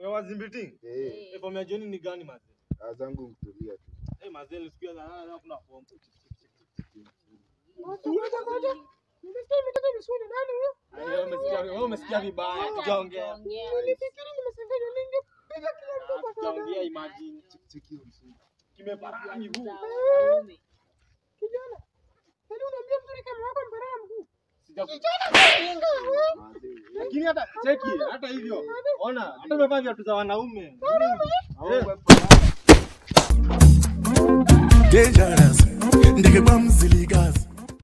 Wewe zimbiting? Form ya Johnny ni gani Mathe? Azangu mtulia tu. Mathe nisikia na kuna form. Wewe umesikia vibaya. Tujaongea. Nilifikiri nimesengenya ningepiga kila mtu kwa sababu. Tujaongea imagine. Cheki msuri. Kimeparana miguu. Kijana. Hadi unaambia mzuri kama wako mparana mguu. Kijana lakini hata cheki hata hivyo. Ona, hata umevaa viatu za wanaume. Dangerous. Ndike bamziligazi.